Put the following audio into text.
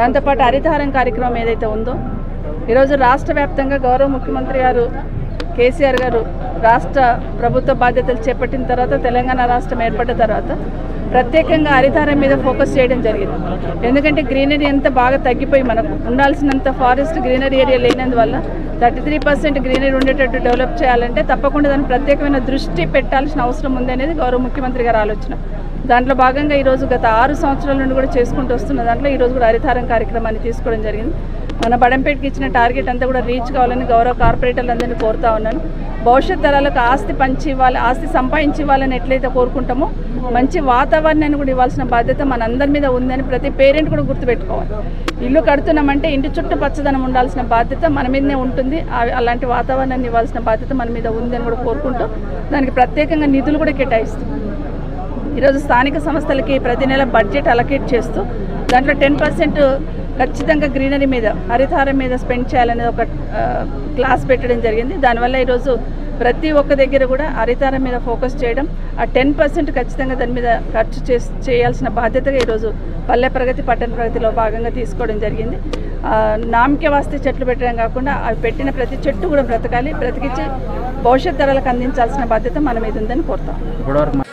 దాంతోపాటు హరిత హారం కార్యక్రమం ఏదైతే ఉందో ఈరోజు రాష్ట్ర వ్యాప్తంగా గౌరవ ముఖ్యమంత్రి గారు కేసీఆర్ గారు రాష్ట్ర ప్రభుత్వ బాధ్యతలు చేపట్టిన తర్వాత తెలంగాణ రాష్ట్రం ఏర్పడ్డ తర్వాత ప్రత్యేకంగా హరిత హారం మీద ఫోకస్ చేయడం జరిగింది. ఎందుకంటే గ్రీనరీ అంతా బాగా తగ్గిపోయి మనకు ఉండాల్సినంత ఫారెస్ట్ గ్రీనరీ ఏరియా లేనందువల్ల 33% గ్రీనరీ ఉండేటట్టు డెవలప్ చేయాలంటే తప్పకుండా దానికి ప్రత్యేకమైన దృష్టి పెట్టాల్సిన అవసరం ఉంది అనేది గౌరవ ముఖ్యమంత్రి గారి ఆలోచన. దాంట్లో భాగంగా ఈరోజు గత 6 సంవత్సరాల నుండి కూడా చేసుకుంటూ వస్తున్న దాంట్లో ఈరోజు కూడా హరిత హారం కార్యక్రమాన్ని తీసుకోవడం జరిగింది. మన బడంపేటకి ఇచ్చిన టార్గెట్ అంతా కూడా రీచ్ కావాలని గౌరవ కార్పొరేటర్లందరినీ కోరుతా ఉన్నాను. భవిష్యత్ తరాలకు ఆస్తి పంచి ఇవ్వాలి, ఆస్తి సంపాదించి ఇవ్వాలని ఎట్లయితే కోరుకుంటామో మంచి వాతావరణాన్ని కూడా ఇవ్వాల్సిన బాధ్యత మనందరి మీద ఉందని ప్రతి పేరెంట్ కూడా గుర్తుపెట్టుకోవాలి. ఇల్లు కడుతున్నామంటే ఇంటి చుట్టూ పచ్చదనం ఉండాల్సిన బాధ్యత మన మీదనే ఉంటుంది. అలాంటి వాతావరణాన్ని ఇవ్వాల్సిన బాధ్యత మన మీద ఉంది అని కూడా కోరుకుంటూ దానికి ప్రత్యేకంగా నిధులు కూడా కేటాయిస్తాం. ఈరోజు స్థానిక సంస్థలకి ప్రతి నెల బడ్జెట్ అలొకేట్ చేస్తూ దాంట్లో 10% ఖచ్చితంగా గ్రీనరీ మీద హరిత హారం మీద స్పెండ్ చేయాలనేది ఒక క్లాస్ పెట్టడం జరిగింది. దానివల్ల ఈరోజు ప్రతి ఒక్క దగ్గర కూడా హరిత హారం మీద ఫోకస్ చేయడం, ఆ 10% ఖచ్చితంగా దాని మీద ఖర్చు చేయాల్సిన బాధ్యతగా ఈరోజు పల్లె ప్రగతి పట్టణ ప్రగతిలో భాగంగా తీసుకోవడం జరిగింది. నామకే వాస్తే చెట్లు పెట్టడం కాకుండా అవి పెట్టిన ప్రతి చెట్టు కూడా బ్రతకాలి, బ్రతికించి భవిష్యత్ తరాలకు అందించాల్సిన బాధ్యత మన మీద ఉందని కోరుతాం.